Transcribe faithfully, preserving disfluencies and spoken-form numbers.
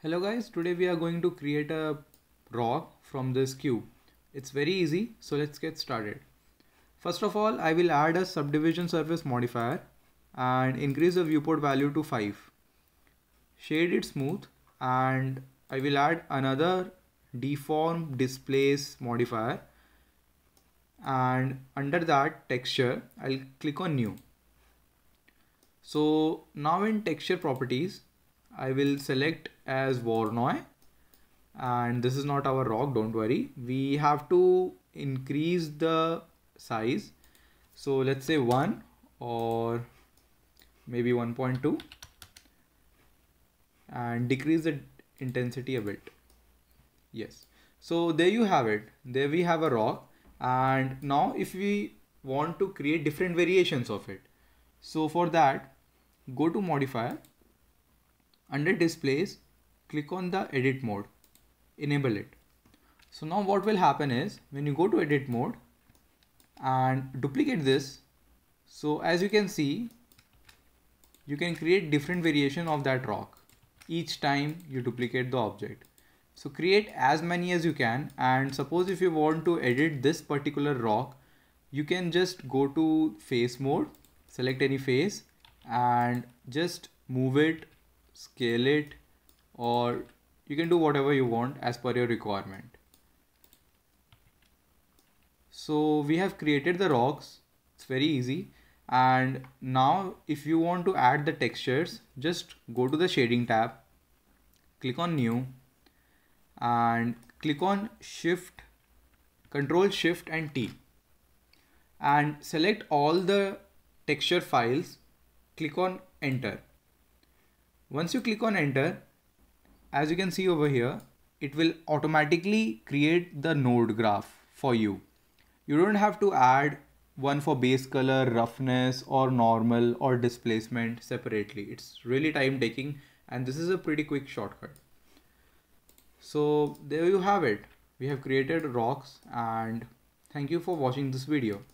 Hello guys, today we are going to create a rock from this cube. It's very easy, so let's get started. First of all, I will add a subdivision surface modifier and increase the viewport value to five. Shade it smooth and I will add another deform displace modifier, and under that texture I'll click on new. So now in texture properties I will select as Voronoi, and this is not our rock, don't worry. We have to increase the size, so let's say one or maybe one point two and decrease the intensity a bit. Yes, so there you have it. There we have a rock, and now if we want to create different variations of it, so for that go to modifier, under displays click on the edit mode, enable it. So now what will happen is when you go to edit mode and duplicate this, so as you can see you can create different variation of that rock each time you duplicate the object. So create as many as you can, and suppose if you want to edit this particular rock, you can just go to face mode, select any face and just move it, scale it, or you can do whatever you want as per your requirement. So we have created the rocks, it's very easy. And now if you want to add the textures, just go to the shading tab, click on new and click on shift, control shift and T, and select all the texture files, click on enter. Once you click on enter, as you can see over here, it will automatically create the node graph for you. You don't have to add one for base color, roughness or normal or displacement separately. It's really time taking, and this is a pretty quick shortcut. So there you have it. We have created rocks, and thank you for watching this video.